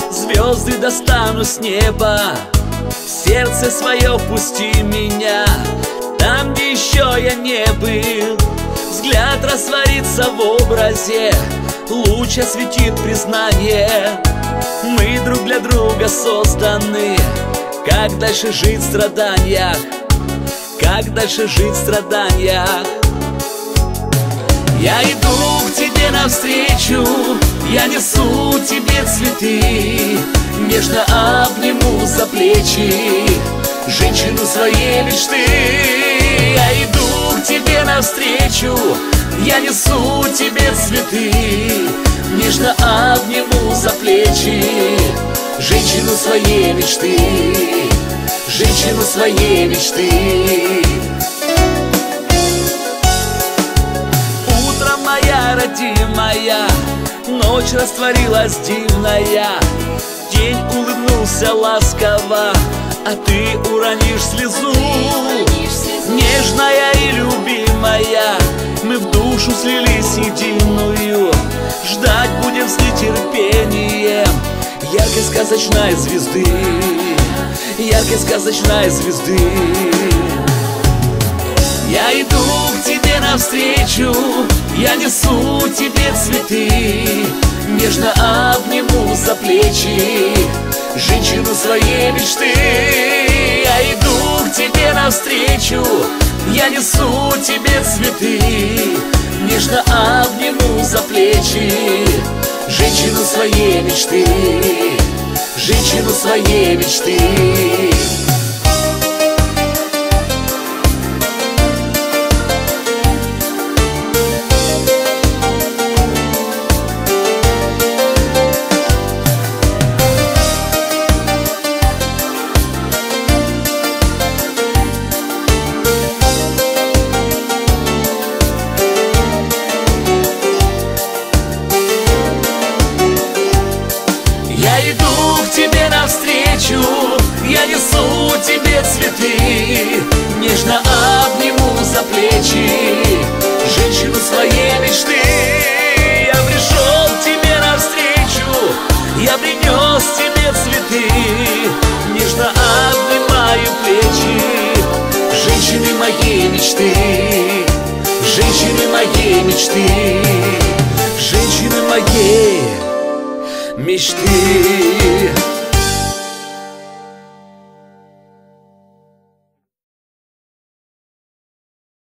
Звезды достану с неба, в сердце свое пусти меня. Там, где еще я не был, взгляд растворится в образе, луч осветит признание. Мы друг для друга созданы. Как дальше жить в страданиях? Как дальше жить в страданиях? Я иду к тебе навстречу, я несу тебе цветы, нежно обниму за плечи женщину своей мечты. Я иду к тебе навстречу, я несу тебе цветы, нежно обниму за плечи женщину своей мечты, женщину своей мечты. Утро моя родимая, ночь растворилась дивная, день улыбнулся ласково, а ты уронишь слезу. Нежная и любимая, мы в душу слились единую, ждать будем с нетерпением яркой сказочной звезды, яркой сказочной звезды. Я иду к тебе навстречу, я несу тебе цветы, нежно обниму за плечи женщину своей мечты. Я иду к тебе навстречу, я несу тебе цветы, нежно обниму за плечи женщину своей мечты, женщину своей мечты. Я иду к тебе навстречу, я несу тебе цветы, нежно обниму за плечи женщину своей мечты. Я пришел к тебе навстречу, я принес тебе цветы, нежно обнимаю плечи женщины моей мечты, женщины моей мечты, женщины моей мечты.